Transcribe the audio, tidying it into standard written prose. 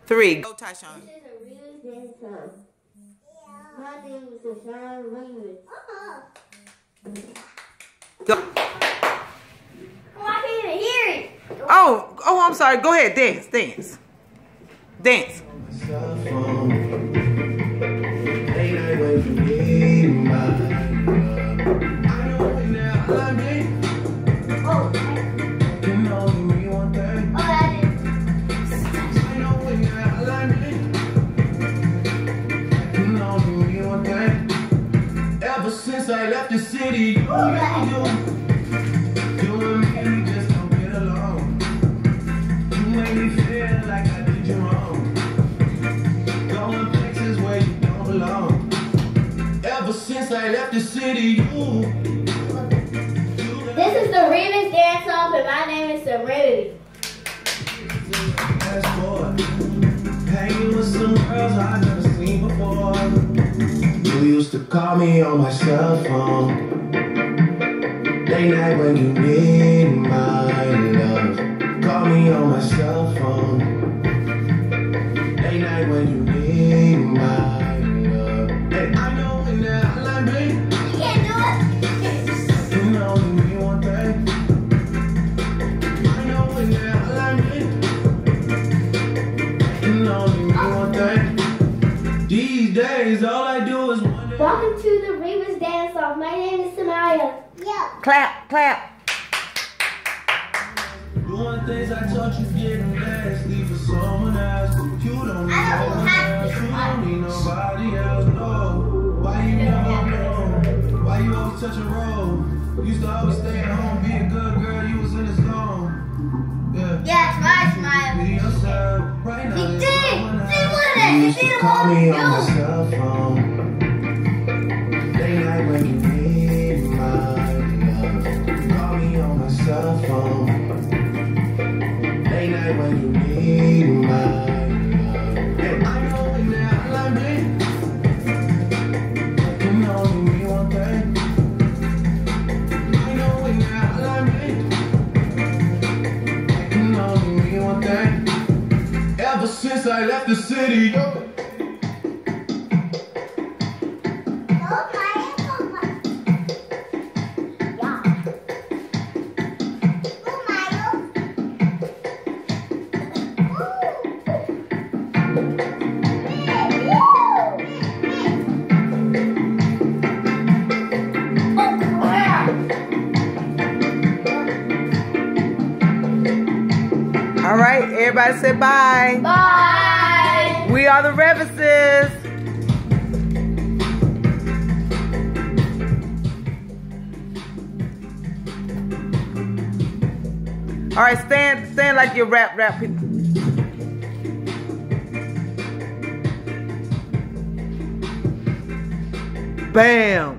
3. Go, Tyshawn. This is a Revis dance song. My name is Revis. Go. Oh, I can't even hear it. Oh, I'm sorry. Go ahead. Dance. Ever since I left the city, you and me just don't get along. You make me feel like I did you wrong. Going places where you don't belong. Ever since I left the city, This is the Revis dance off, and my name is Revis. Hanging with some girls I've never seen before. You used to call me on my cell phone. Late night when you need my love. Call me on my cell phone. Late night when you need my love. And I know in that hotline, babe. You can't do it. You know me one thing. I know in that hotline, babe. You know me one thing. These days, all I do is wonder. Welcome to the Revis dance off. My name is Samaya. Yeah. Clap. Doing things I taught you getting nasty for someone else. You don't need nobody else. You don't need nobody else. No. Why you never know? Why you always touch a road? Used to always stay at home, be a good girl. You was in the zone. Yeah. Yes, right, Samaya. Be yourself. Right now. You did. You used to call me on my cell phone. Late night when you need my love. Call me on my cell phone. Late night when you need my love. And I know in that hotline, babe. You know me one thing. I know in that hotline, babe. You know me one thing. Ever since I left the city. All right, everybody say bye. Bye. We are the Revises. All right, stand like you rap people. Bam.